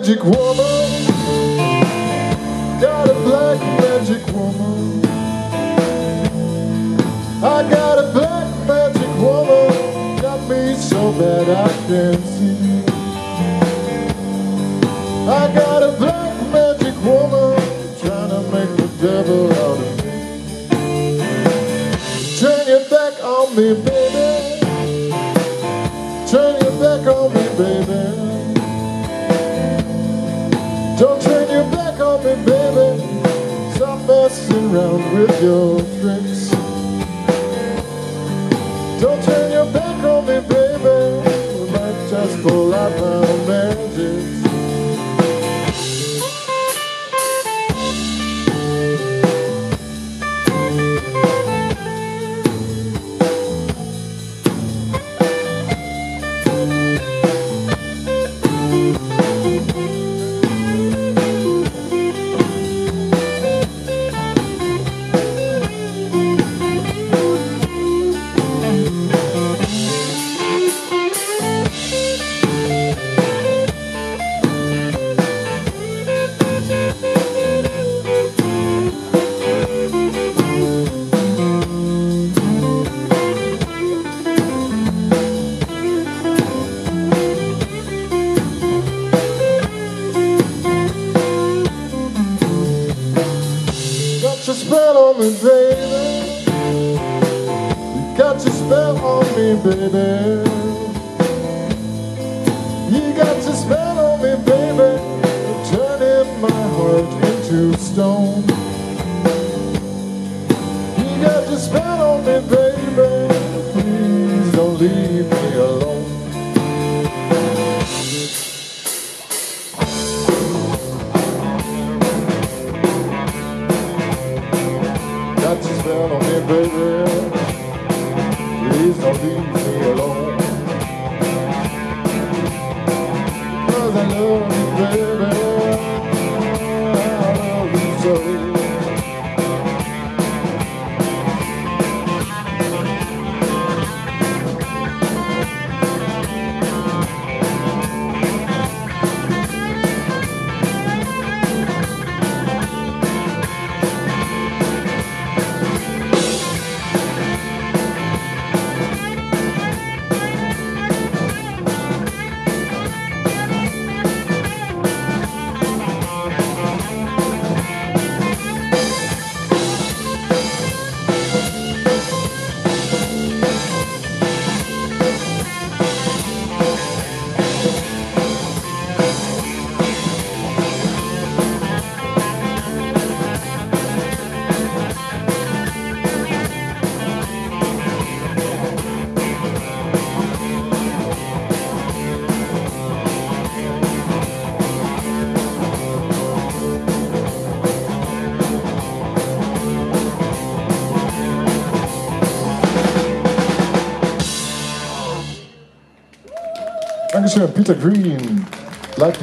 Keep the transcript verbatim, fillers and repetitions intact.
magic woman, got a black magic woman. I got a black magic woman, got me so bad I can't see. I got a black magic woman, trying to make the devil out of me. Turn your back on me, baby. Turn your back on me, baby. Don't turn your back on me, baby. Stop messing around with your tricks. Don't turn your back on me, baby. We might just pull out my magic. Got your spell on me, baby. You got your spell on me, baby. You got your spell on me, baby. Turning my heart into stone. You got your spell on me, baby. Please don't leave me alone. Got your spell on me, baby. Please don't leave me alone. 'Cause I love you, baby. I love you so. Dankeschön, Peter Green. Bleibt